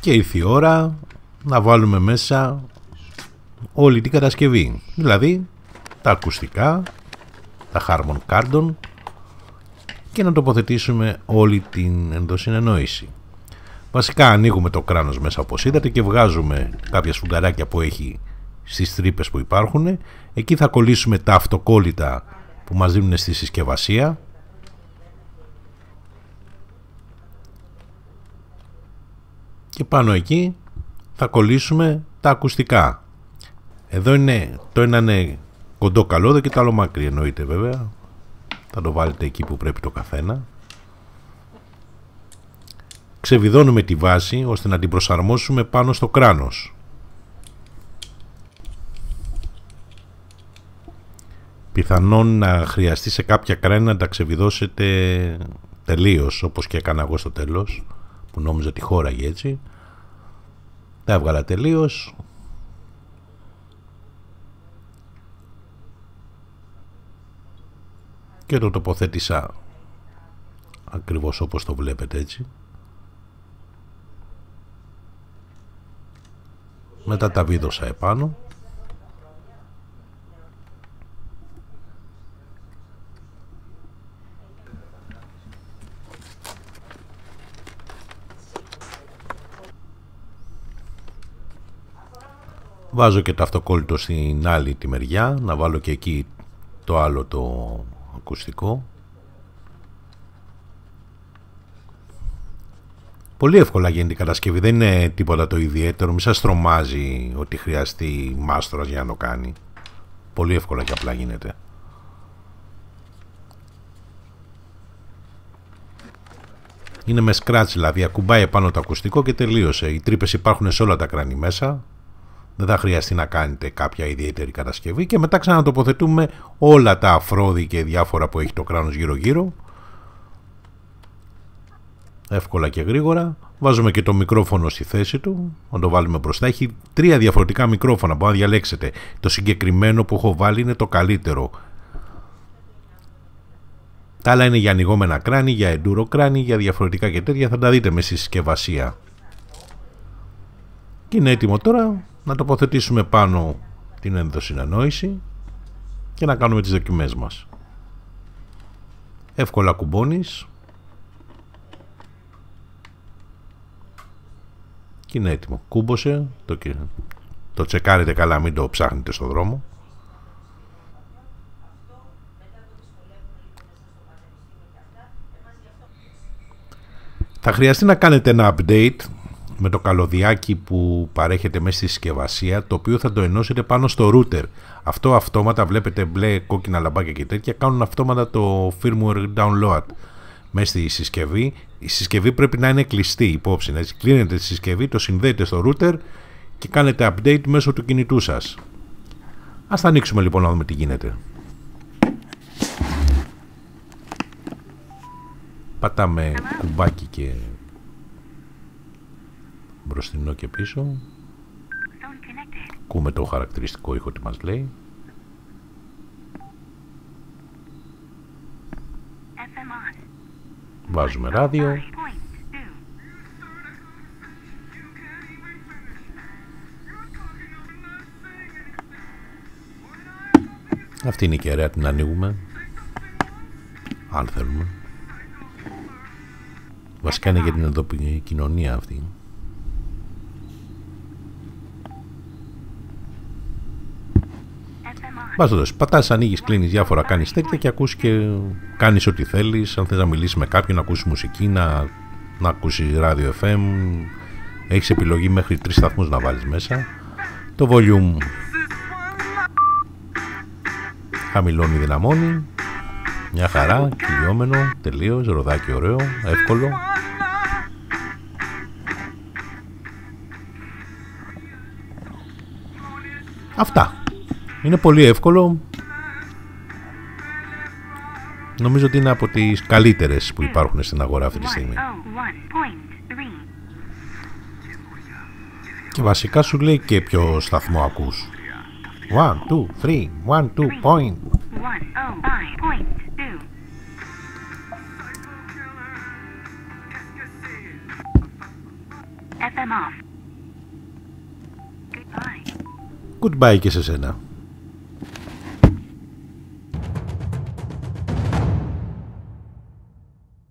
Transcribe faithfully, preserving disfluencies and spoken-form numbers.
Και ήρθε η ώρα να βάλουμε μέσα όλη την κατασκευή, δηλαδή τα ακουστικά, τα Harman Kardon, και να τοποθετήσουμε όλη την ενδοσυνεννόηση. Βασικά ανοίγουμε το κράνος μέσα όπως είδατε και βγάζουμε κάποια σφουγγαράκια που έχει στις τρύπες που υπάρχουν. Εκεί θα κολλήσουμε τα αυτοκόλλητα που μας δίνουν στη συσκευασία. Και πάνω εκεί θα κολλήσουμε τα ακουστικά. Εδώ είναι, το ένα είναι κοντό καλώδιο και το άλλο μακρύ, εννοείται βέβαια. Θα το βάλετε εκεί που πρέπει το καθένα. Ξεβιδώνουμε τη βάση ώστε να την προσαρμόσουμε πάνω στο κράνος. Πιθανόν να χρειαστεί σε κάποια κράνη να τα ξεβιδώσετε τελείως, όπως και έκανα εγώ στο τέλος, που νόμιζα ότι χώραγε έτσι. Τα έβγαλα τελείως. Και το τοποθέτησα ακριβώς όπως το βλέπετε, έτσι. Μετά τα βίδωσα επάνω. Βάζω και το αυτοκόλλητο στην άλλη τη μεριά, να βάλω και εκεί το άλλο το ακουστικό. Πολύ εύκολα γίνεται η κατασκευή, δεν είναι τίποτα το ιδιαίτερο, μη σας τρομάζει ότι χρειαστεί μάστορας για να το κάνει. Πολύ εύκολα και απλά γίνεται. Είναι με scratch, δηλαδή ακουμπάει επάνω το ακουστικό και τελείωσε. Οι τρύπες υπάρχουν σε όλα τα κράνη μέσα. Δεν θα χρειαστεί να κάνετε κάποια ιδιαίτερη κατασκευή και μετά ξανατοποθετούμε όλα τα αφρόδη και διάφορα που έχει το κράνος γύρω γύρω. Εύκολα και γρήγορα. Βάζουμε και το μικρόφωνο στη θέση του, να το βάλουμε μπροστά. Έχει τρία διαφορετικά μικρόφωνα, μπορείτε να διαλέξετε. Το συγκεκριμένο που έχω βάλει είναι το καλύτερο. Τα άλλα είναι για ανοιγόμενα κράνη, για enduro κράνη, για διαφορετικά και τέτοια. Θα τα δείτε με στη συσκευασία. Και είναι έτοιμο τώρα να τοποθετήσουμε πάνω την ενδοσυνεννόηση και να κάνουμε τις δοκιμές μας. Εύκολα κουμπώνεις και είναι έτοιμο. Κούμποσε, το, το τσεκάρετε καλά, μην το ψάχνετε στο δρόμο. Θα χρειαστεί να κάνετε ένα update με το καλωδιάκι που παρέχεται μέσα στη συσκευασία, το οποίο θα το ενώσετε πάνω στο router. Αυτό αυτόματα, βλέπετε μπλε κόκκινα λαμπάκια και τέτοια, κάνουν αυτόματα το firmware download μέσα στη συσκευή. Η συσκευή πρέπει να είναι κλειστή, υπόψη. Έτσι, κλείνετε τη συσκευή, το συνδέετε στο router και κάνετε update μέσω του κινητού σας. Ας τα ανοίξουμε λοιπόν να δούμε τι γίνεται. Πατάμε κουμπάκι και μπροστινό και πίσω. Ακούμε το χαρακτηριστικό ήχο τι μας λέει. Βάζουμε ράδιο. Αυτή είναι η κεραία, την ανοίγουμε αν θέλουμε. Βασικά είναι για την εδωπική κοινωνία αυτή. Βάζοντας, πατάς, ανοίγεις, κλείνεις διάφορα, κάνεις τέτοια και ακούς και κάνεις ό,τι θέλεις. Αν θες να μιλήσεις με κάποιον, να ακούσεις μουσική, να, να ακούσεις ράδιο εφ εμ. Έχεις επιλογή μέχρι τρεις σταθμούς να βάλεις μέσα. Το volume χαμηλώνει, δυναμώνει. Μια χαρά, κυλιόμενο, τελείως, ροδάκι ωραίο, εύκολο. Αυτά. Είναι πολύ εύκολο. Νομίζω ότι είναι από τις καλύτερες που υπάρχουν στην αγορά αυτή τη στιγμή. Και βασικά σου λέει και ποιο σταθμό ακούς. One, two, three, one, two, point. I'm off. Goodbye. Goodbye και σε σένα.